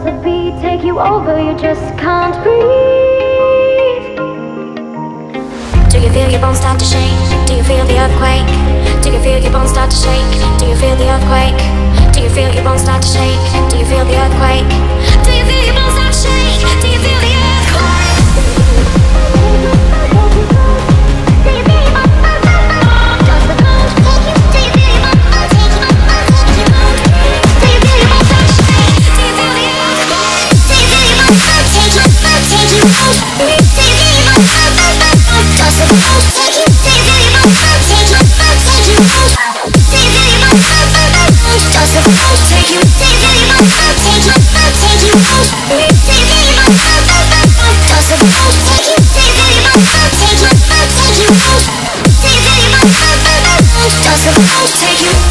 the beat take you over? You just can't breathe. Do you feel your bones start to shake? Do you feel the earthquake? Do you feel your bones start to shake? Do you feel the earthquake? Do you feel your bones start to shake? Do you feel the earthquake? Do you feel your bones start to shake? Do you feel the earthquake? Take you.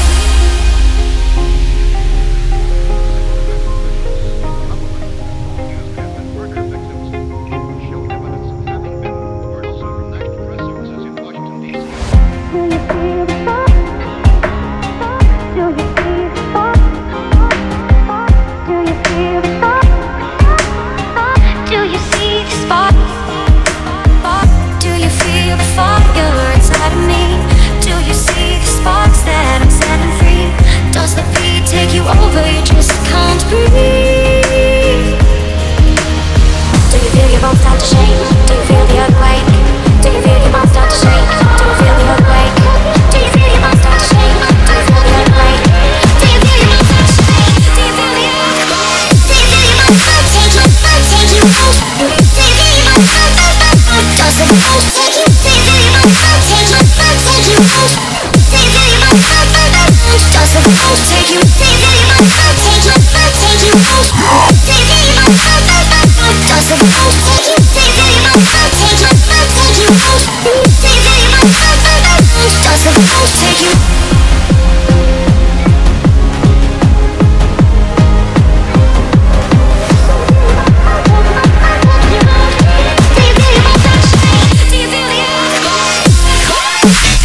Take you.